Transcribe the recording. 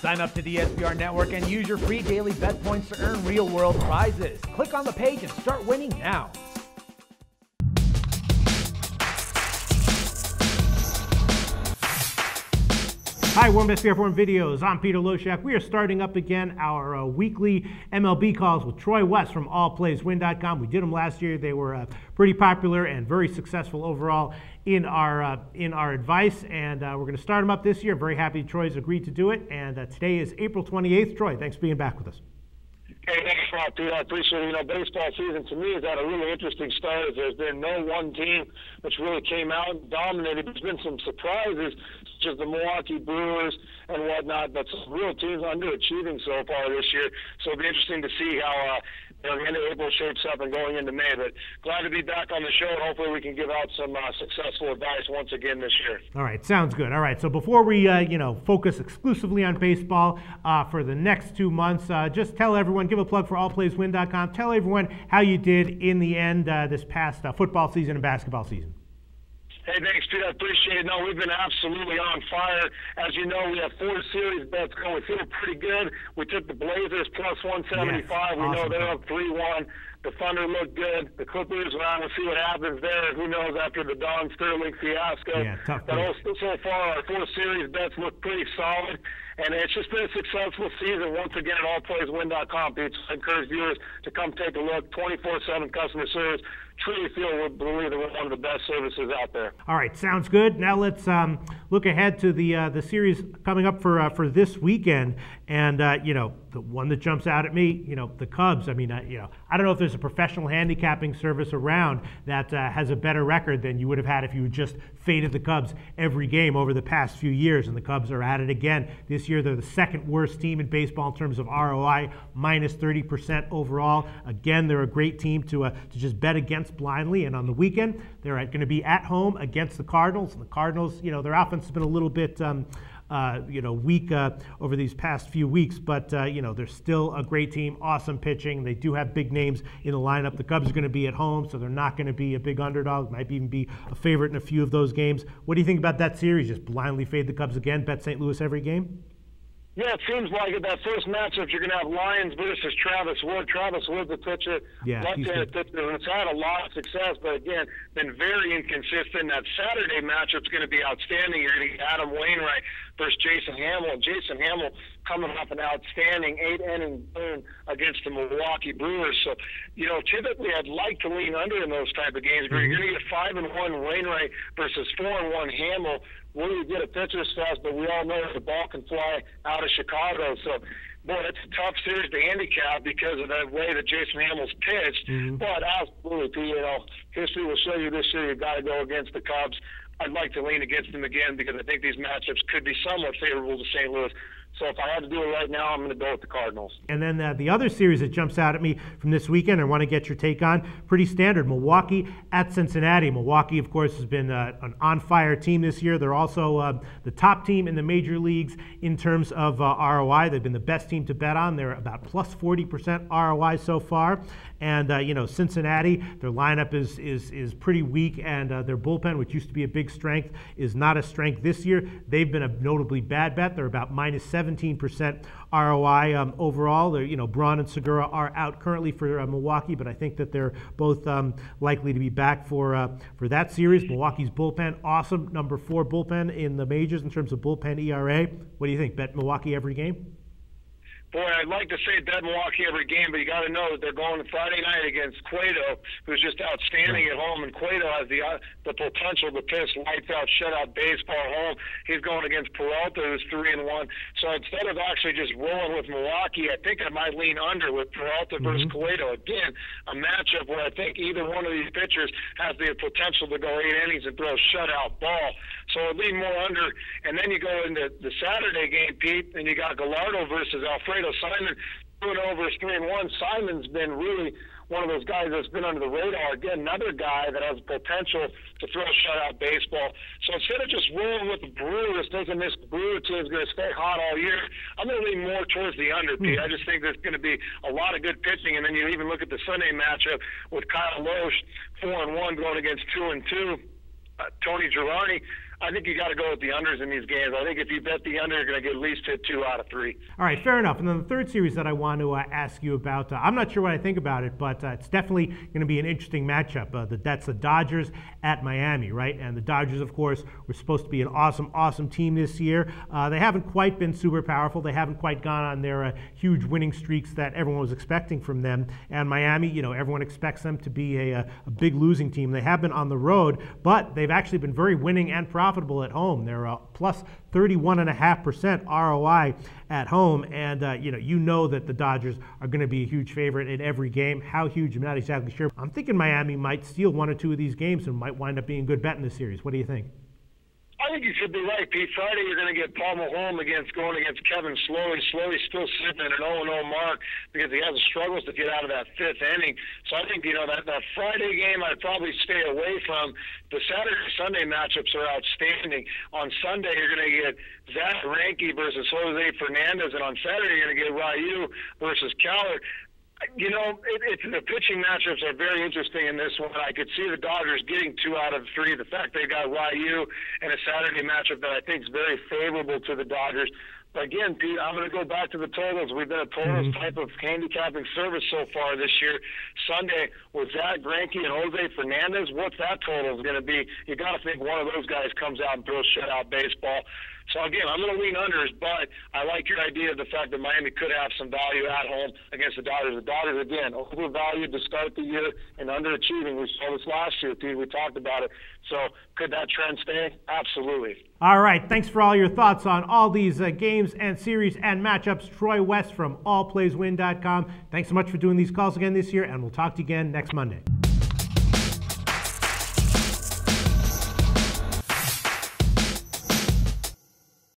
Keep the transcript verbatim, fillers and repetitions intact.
Sign up to the S B R Network and use your free daily bet points to earn real-world prizes. Click on the page and start winning now. Hi, Warm S B R Forum Videos. I'm Peter Loshak. We are starting up again our uh, weekly M L B calls with Troy West from all plays win dot com. We did them last year. They were uh, pretty popular and very successful overall in our uh, in our advice, and uh, we're going to start them up this year. Very happy Troy's agreed to do it, and uh, today is April twenty-eighth. Troy, thanks for being back with us. Hey, thanks, Rob, Pete. I appreciate it. You know, baseball season to me has had a really interesting start. There's been no one team which really came out and dominated. There's been some surprises, such as the Milwaukee Brewers and whatnot, but some real teams underachieving so far this year. So it'll be interesting to see how uh, you know, the end of April shapes up and going into May. But glad to be back on the show, and hopefully we can give out some uh, successful advice once again this year. All right, sounds good. All right, so before we uh, you know focus exclusively on baseball uh, for the next two months, uh, just tell everyone, give a plug for all plays win dot com. Tell everyone how you did in the end uh, this past uh, football season and basketball season. Hey, thanks, Pete. I appreciate it. No, we've been absolutely on fire. As you know, we have four series bets going. We feel pretty good. We took the Blazers plus one seventy-five. Yes, we know awesome. they're up three one. The Thunder look good. The Clippers, well, we'll see what happens there. Who knows after the Don Sterling fiasco. Yeah, tough. But also, so far, our four series bets look pretty solid. And it's just been a successful season once again at all plays win dot com. Pete, I encourage viewers to come take a look. twenty-four seven customer service. Truly feel we believe that we're one of the best services out there. All right, sounds good. Now let's um, look ahead to the uh, the series coming up for uh, for this weekend. And uh, you know, the one that jumps out at me, you know, the Cubs. I mean, uh, you know, I don't know if there's a professional handicapping service around that uh, has a better record than you would have had if you just faded the Cubs every game over the past few years. And the Cubs are at it again this year. They're the second worst team in baseball in terms of R O I, minus thirty percent overall. Again, they're a great team to uh, to just bet against blindly. And on the weekend, they're going to be at home against the Cardinals. And the Cardinals, you know, their offense has been a little bit, um, uh, you know, weak uh, over these past few weeks. But, uh, you know, they're still a great team, awesome pitching. They do have big names in the lineup. The Cubs are going to be at home, so they're not going to be a big underdog. Might even be a favorite in a few of those games. What do you think about that series? Just blindly fade the Cubs again, bet Saint Louis every game? Yeah, it seems like at that first matchup, you're going to have Lions versus Travis Wood. Travis Wood's a pitcher, yeah, left-handed pitcher, and it's had a lot of success, but again, been very inconsistent. That Saturday matchup's going to be outstanding. You're going to get Adam Wainwright versus Jason Hamill. And Jason Hamill coming off an outstanding eight-inning boom against the Milwaukee Brewers. So, you know, typically I'd like to lean under in those type of games, but you're going to get five and one Wainwright versus four and one Hamill. Will you get a pitcher's fast, but we all know the ball can fly out of Chicago. So, boy, it's a tough series to handicap because of the way that Jason Hamill's pitched. Mm-hmm. But absolutely, you know, history will show you this year you've got to go against the Cubs. I'd like to lean against them again because I think these matchups could be somewhat favorable to Saint Louis. So if I had to do it right now, I'm going to go with the Cardinals. And then uh, the other series that jumps out at me from this weekend, I want to get your take on, pretty standard, Milwaukee at Cincinnati. Milwaukee, of course, has been uh, an on-fire team this year. They're also uh, the top team in the major leagues in terms of uh, R O I. They've been the best team to bet on. They're about plus forty percent R O I so far. And, uh, you know, Cincinnati, their lineup is is is pretty weak, and uh, their bullpen, which used to be a big strength, is not a strength this year. They've been a notably bad bet. They're about minus seventeen percent R O I um, overall. They're, you know, Braun and Segura are out currently for uh, Milwaukee, but I think that they're both um, likely to be back for uh, for that series. Milwaukee's bullpen, awesome, number four bullpen in the majors in terms of bullpen E R A. What do you think? Bet Milwaukee every game? Boy, I'd like to say bet Milwaukee every game, but you got to know that they're going Friday night against Cueto, who's just outstanding right at home, and Cueto has the uh, the potential to pitch lights out, shutout baseball at home. He's going against Peralta, who's three and one. So instead of actually just rolling with Milwaukee, I think I might lean under with Peralta mm-hmm. versus Cueto. Again, a matchup where I think either one of these pitchers has the potential to go eight innings and throw a shutout ball. So I'd lean more under, and then you go into the Saturday game, Pete, and you got Gallardo versus Alfredo Simon, two and over is three and one. Simon's been really one of those guys that's been under the radar. Again, another guy that has potential to throw a shutout baseball. So instead of just rolling with the Brewers, thinking this Brewer team is going to stay hot all year, I'm going to lean more towards the under, Pete. I just think there's going to be a lot of good pitching, and then you even look at the Sunday matchup with Kyle Loesch, four and one, going against two and two. Uh, Tony Girardi, I think you got to go with the unders in these games. I think if you bet the under, you're going to get at least hit two out of three. All right, fair enough. And then the third series that I want to uh, ask you about, uh, I'm not sure what I think about it, but uh, it's definitely going to be an interesting matchup. Uh, the, that's the Dodgers at Miami, right? And the Dodgers, of course, were supposed to be an awesome, awesome team this year. Uh, they haven't quite been super powerful. They haven't quite gone on their uh, huge winning streaks that everyone was expecting from them. And Miami, you know, everyone expects them to be a, a big losing team. They have been on the road, but they've actually been very winning and profitable at home. They're uh, plus thirty-one point five percent R O I at home, and uh, you know you know that the Dodgers are going to be a huge favorite in every game. How huge, I'm not exactly sure. I'm thinking Miami might steal one or two of these games and might wind up being a good bet in this series. What do you think? I think you should be right, Pete. Friday you're going to get Paul Maholm against going against Kevin Slowey. Slowey's still sitting at an oh and oh mark because he has struggles to get out of that fifth inning. So I think, you know, that, that Friday game I'd probably stay away from. The Saturday-Sunday matchups are outstanding. On Sunday you're going to get Zach Greinke versus Jose Fernandez, and on Saturday you're going to get Ryu versus Keller. You know, it, it, the pitching matchups are very interesting in this one. I could see the Dodgers getting two out of three. The fact they got Ryu in a Saturday matchup that I think is very favorable to the Dodgers. But again, Pete, I'm going to go back to the totals. We've been a totals mm-hmm. type of handicapping service so far this year. Sunday with Zach Greinke and Jose Fernandez, what's that total going to be? You got to think one of those guys comes out and throws shutout baseball. So again, I'm going to lean unders, but I like your idea of the fact that Miami could have some value at home against the Dodgers. The Dodgers, again, overvalued to start the year and underachieving. We saw this last year, Pete. We talked about it. So could that trend stay? Absolutely. All right. Thanks for all your thoughts on all these uh, games and series and matchups. Troy West from all plays win dot com. Thanks so much for doing these calls again this year, and we'll talk to you again next Monday.